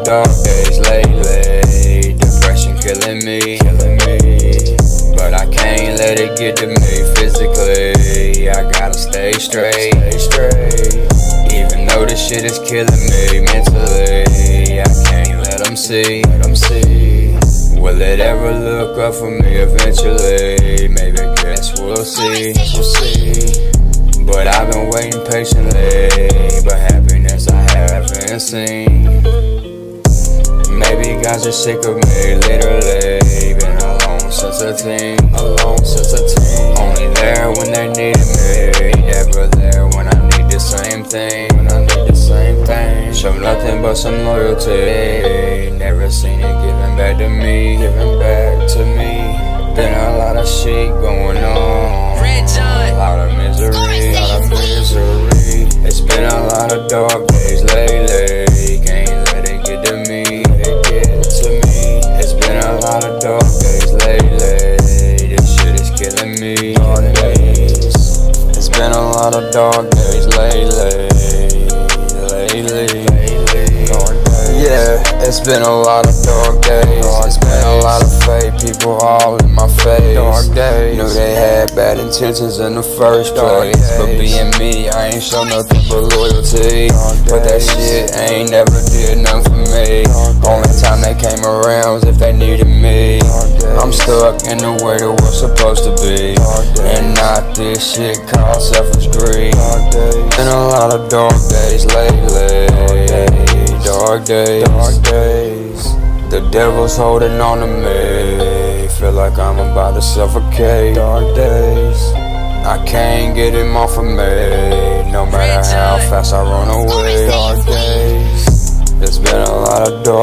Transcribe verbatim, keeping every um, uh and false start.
dark days lately. Depression killing me, killing me. But I can't let it get to me physically. I gotta stay straight, stay straight. Even though this shit is killing me mentally, I can't let them see, let them see. Will it ever look up for me eventually? Maybe, guess we'll see, we'll see. But I've been waiting patiently, but happiness I haven't seen. Maybe God's just sick of me, literally. Been alone since a teen, alone since a teen. Only there when they needed me, never there when I need the same thing. When I need the same thing, show nothing but some loyalty. Never seen it giving back to me, giving back to me. Been a lot of shit going on, a lot of misery, a lot of misery. It's been a lot of dark days lately. Can't let it get to me, let it get to me. It's been a lot of dark days lately. This shit is killing me. Dark days. It's been a lot of dark days lately, lately. Yeah, it's been a lot of dark days. It's been a lot of fake people all in my face. Dark days. Knew they had bad intentions in the first place, but being me, I ain't show nothing but loyalty. But that shit ain't never did nothing for me. Only time they came around was if they needed me. I'm stuck in the way the world's supposed to be, and not this shit called selfish greed. Been a lot of dark days lately. Dark days, dark days. The devil's holding on to me. Feel like I'm about to suffocate. Dark days. I can't get him off of me, no matter how fast I run away. Dark days. There's been a lot of dark